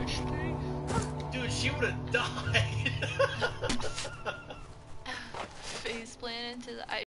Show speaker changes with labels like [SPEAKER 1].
[SPEAKER 1] Dude, she would have died.
[SPEAKER 2] Face plant into the ice.